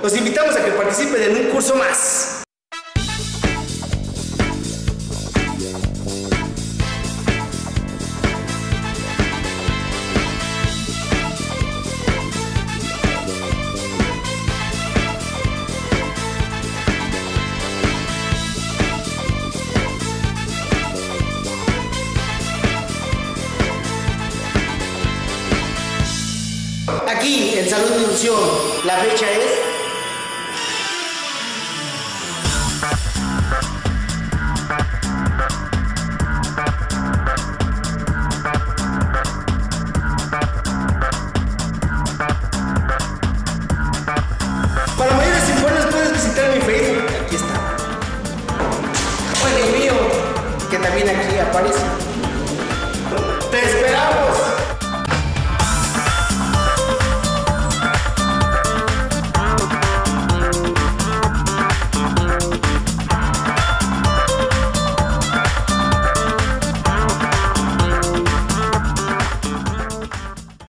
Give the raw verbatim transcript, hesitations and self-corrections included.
los invitamos a que participen en un curso más. Aquí en Salud y Nutrición, la fecha es para mayores informes puedes visitar mi Facebook, aquí está, o en el mío, que también aquí aparece.